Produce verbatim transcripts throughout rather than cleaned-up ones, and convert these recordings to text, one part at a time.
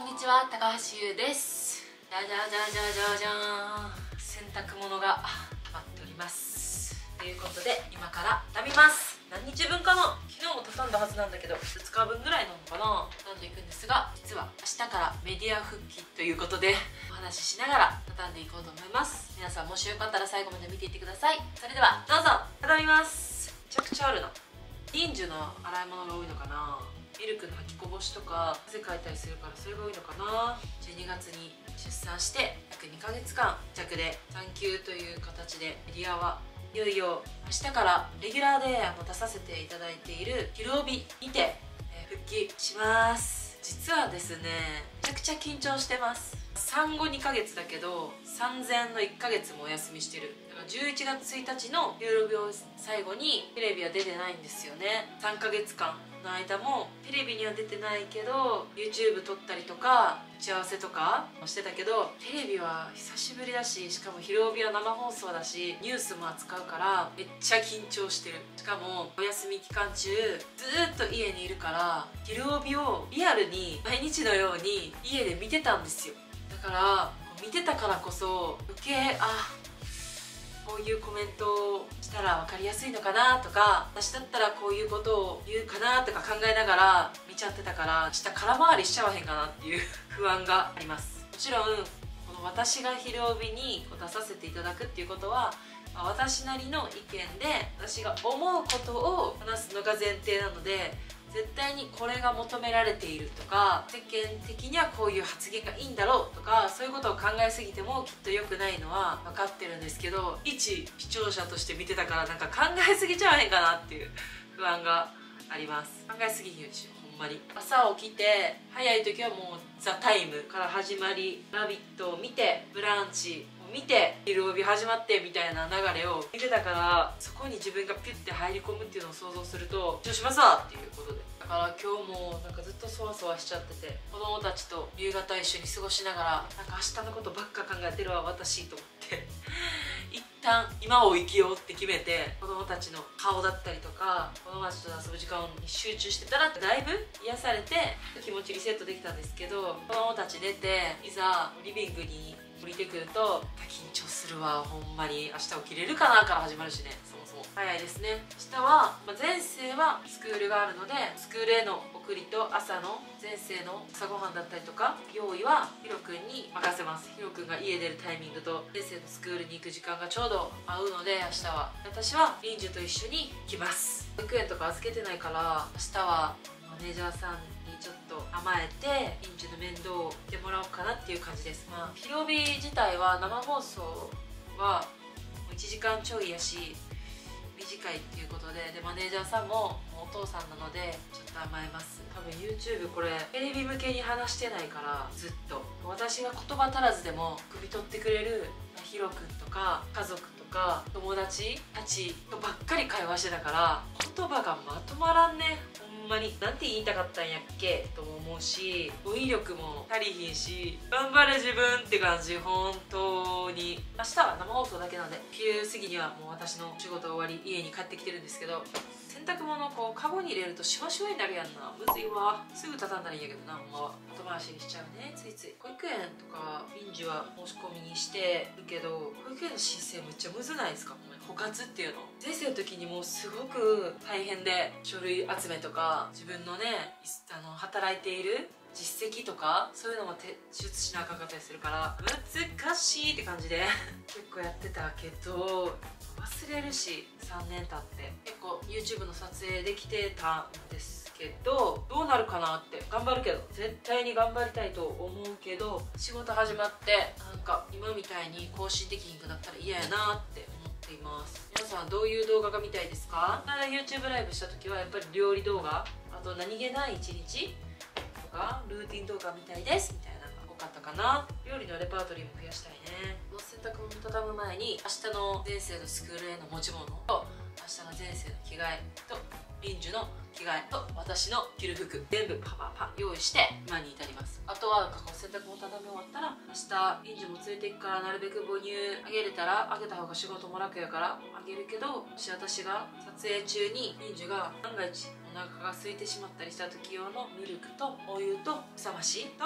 こんにちは、高橋優です。じゃじゃじゃじゃじゃじゃーん、洗濯物が溜まっております。ということで今から畳みます。何日分かな、昨日も畳んだはずなんだけどふつかぶんぐらいなのかな、畳んでいくんですが、実は明日からメディア復帰ということでお話ししながら畳んでいこうと思います。皆さんもしよかったら最後まで見ていってください。それではどうぞ。畳みます。めちゃくちゃあるな。リンジュの洗い物が多いのかな、ミルクの履きこぼしとか汗かいたりするからそれが多いのかな。じゅうにがつに出産して約にかげつかん着で産休という形で、メディアはいよいよ明日からレギュラーであの出させていただいている「ひるおび」にて、えー、復帰します。実はですね、めちゃくちゃ緊張してます。産後にかげつだけど産前のいっかげつもお休みしてる。だからじゅういちがつついたちのひるおびを最後にテレビは出てないんですよね。さんかげつかんの間もテレビには出てないけど YouTube 撮ったりとか打ち合わせとかもしてたけど、テレビは久しぶりだし、しかもひるおびは生放送だしニュースも扱うからめっちゃ緊張してる。しかもお休み期間中ずーっと家にいるからひるおびをリアルに毎日のように家で見てたんですよ。だから見てたからこそ余計あこういうコメントをしたら分かりやすいのかなとか、私だったらこういうことを言うかなとか考えながら見ちゃってたから、下空回りしちゃわへんかなっていう不安があります。もちろんこの私がひるおびに出させていただくっていうことは、まあ、私なりの意見で私が思うことを話すのが前提なので、絶対にこれが求められているとか、世間的にはこういう発言がいいんだろうとか、そういうことを考えすぎてもきっと良くないのは分かってるんですけど、一視聴者として見てたからなんか考えすぎちゃわへんかなっていう不安があります。考えすぎひんでしょほんまに。朝起きて早い時はもう「ザタイムから始まり「ラビット!」を見て、ブランチ見てひるおび始まってみたいな流れを見てたから、そこに自分がピュッて入り込むっていうのを想像すると緊張しますわっていうことで、だから今日もなんかずっとそわそわしちゃってて、子供たちと夕方一緒に過ごしながらなんか明日のことばっか考えてるわ私と思って一旦今を生きようって決めて、子供たちの顔だったりとか子供たちと遊ぶ時間に集中してたらだいぶ癒されて気持ちリセットできたんですけど、子供たち寝ていざリビングに降りてくると緊張するわほんまに。明日起きれるかなから始まるしね、そもそも早いですね。明日は、まあ、前世はスクールがあるのでスクールへの送りと朝の前世の朝ごはんだったりとか用意はひろくんに任せます。ひろくんが家出るタイミングと前世のスクールに行く時間がちょうど合うので、明日は私はリンジュと一緒に来ます。保育園とか預けてないから明日はマネージャーさんにちょっと甘えてリンジュの面倒を見てもらおうかなっていう感じです。まあひるおび自体は生放送はいちじかんちょいやし短いっていうことで、でマネージャーさんもお父さんなのでちょっと甘えます。多分 YouTube これテレビ向けに話してないから、ずっと私が言葉足らずでも汲み取ってくれるひろくんとか家族とか友達たちとばっかり会話してたから、言葉がまとまらんねほんまに。なんて言いたかったんやっけとも思うし、語彙力も足りひんし、頑張れ自分って感じ。本当に明日は生放送だけなんで、昼過ぎにはもう私の仕事終わり家に帰ってきてるんですけど、洗濯物をこうカゴに入れるとシワシワになるやんな。むずいわ。すぐ畳んだらいいんやけどな、ほんまは後回しにしちゃうねついつい。保育園とか臨時は申し込みにしてるけど、保育園の申請めっちゃむずないですか。補活っていうの前世の時にもうすごく大変で、書類集めとか自分のねあの働いている実績とかそういうのも提出しなあかんかったりするから難しいって感じで結構やってたけど、忘れるしさんねん経って結構 YouTube の撮影できてたんですけど、どうなるかなって。頑張るけど絶対に頑張りたいと思うけど、仕事始まってなんか今みたいに更新できひんくなったら嫌やなって思っています。皆さんどういう動画が見たいですか？ YouTube ライブした時はやっぱり料理動画、あと何気ない一日とかルーティン動画みたいですみたいなのが多かったかな。料理のレパートリーも増やしたいね。洗濯物畳む前に明日の前世のスクールへの持ち物と明日の前世の着替えとリンジュの着替えと私の着る服全部パパパ用意して今に至ります。あとは洗濯物畳み終わったら明日リンジュも連れて行くからなるべく母乳あげれたらあげた方が仕事も楽やからあげるけど、もし私が撮影中にリンジュが万が一お腹が空いてしまったりした時用のミルクとお湯と草増しと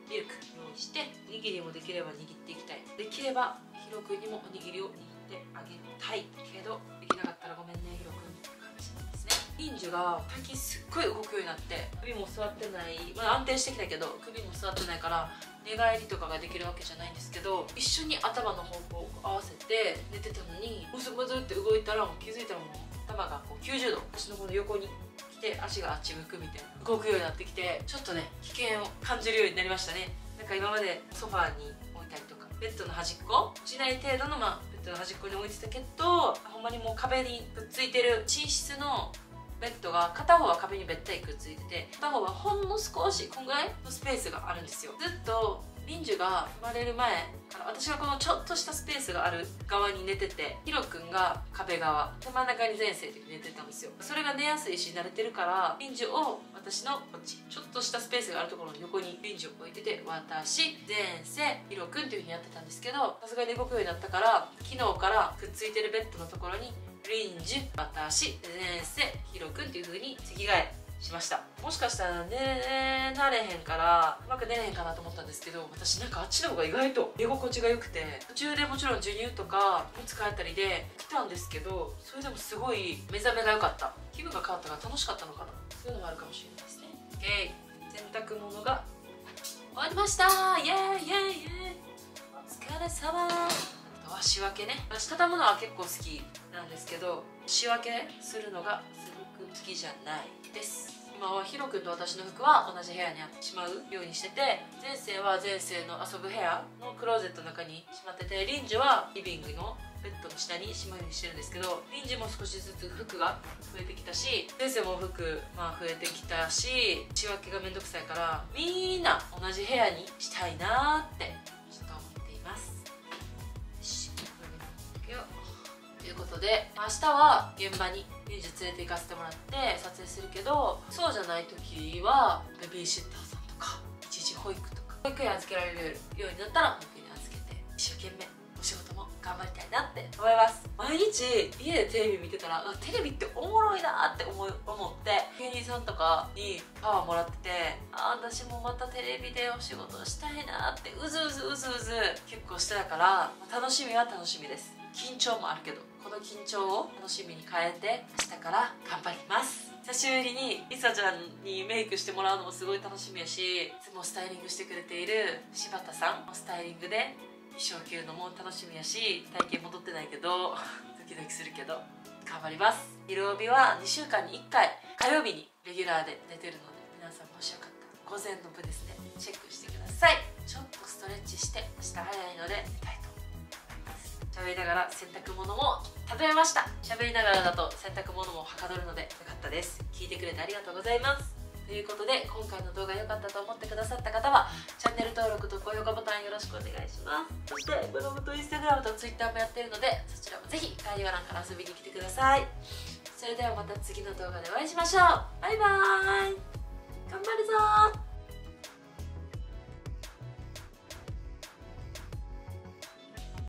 ミルク用意して、おにぎりもできれば握っていきたい。できればヒロくんにもおにぎりを握ってあげたいけど、できなかったらごめんねヒロくんって感じですね。リンジュが最近すっごい動くようになって、首も座ってない、まあ、安定してきたけど首も座ってないから寝返りとかができるわけじゃないんですけど、一緒に頭の方向を合わせて寝てたのに、ムズムズって動いたらもう気づいたらもう頭がこうきゅうじゅうど、私のこの横に来て足があっち向くみたいな、動くようになってきて、ちょっとね危険を感じるようになりましたね。なんか今までソファーに置いたりとか、ベッドの端っこ落ちない程度の、まあ、ベッドの端っこに置いてたけど、ほんまにもう壁にくっついてる寝室のベッドが片方は壁にべったりくっついてて、片方はほんの少しこんぐらいのスペースがあるんですよ。ずっとリンジュが生まれる前から私がこのちょっとしたスペースがある側に寝てて、ヒロくんが壁側で真ん中に前世で寝てたんですよ。それが寝やすいし慣れてるから、リンジュを私のこっちちょっとしたスペースがあるところの横にリンジュを置いてて、私前世ヒロくんっていう風にやってたんですけど、さすがに動くようになったから、昨日からくっついてるベッドのところにリンジュ、私、前世、ヒロくんっていう風に席替えしました。もしかしたら寝られへんからうまく寝れへんかなと思ったんですけど、私なんかあっちの方が意外と寝心地が良くて、途中でもちろん授乳とかおむつ替えたりで来たんですけど、それでもすごい目覚めが良かった、気分が変わったから楽しかったのかな、そういうのもあるかもしれないですね。オッケー、洗濯物が終わりました。イエーイイエーイイエーイ、お疲れ様。あとは仕分けね、私畳むのは結構好きなんですけど、仕分けするのがすごく好きじゃないです。今はヒロくんと私の服は同じ部屋にあってしまうようにしてて、前世は前世の遊ぶ部屋のクローゼットの中にしまってて、リンジュはリビングのベッドの下にしまうようにしてるんですけど、リンジュも少しずつ服が増えてきたし、前世も服、まあ、増えてきたし、仕分けがめんどくさいからみんな同じ部屋にしたいなーってちょっと思っています。よし、ということで明日は現場にリンジュ連れて行かせてもらって撮影するけど、そうじゃない時はベビーシッターさんとか一時保育とか保育園預けられるようになったら保育園に預けて一生懸命お仕事も頑張りたいなって思います。毎日家でテレビ見てたらテレビっておもろいなって思い思って芸人さんとかにパワーもらってて、あ私もまたテレビでお仕事したいなってうずうずうずうず結構してたから、楽しみは楽しみです。緊張もあるけど、この緊張を楽しみに変えて明日から頑張ります。久しぶりにりさちゃんにメイクしてもらうのもすごい楽しみやし、いつもスタイリングしてくれている柴田さんのスタイリングで衣装着るのも楽しみやし、体型戻ってないけどドキドキするけど頑張ります。ひろおびはにしゅうかんにいっかい火曜日にレギュラーで出てるので、皆さんもしよかったら午前の部ですねチェックしてください。ちょっとストレッチして明日早いので寝たいと思います。喋りながら洗濯物も例えました。喋りながらだと洗濯物もはかどるのでよかったです。聞いてくれてありがとうございます。ということで今回の動画良かったと思ってくださった方はチャンネル登録と高評価ボタンよろしくお願いします。そしてブログとインスタグラムとツイッターもやってるので、そちらもぜひ概要欄から遊びに来てください。それではまた次の動画でお会いしましょう。バイバーイ。頑張るぞー。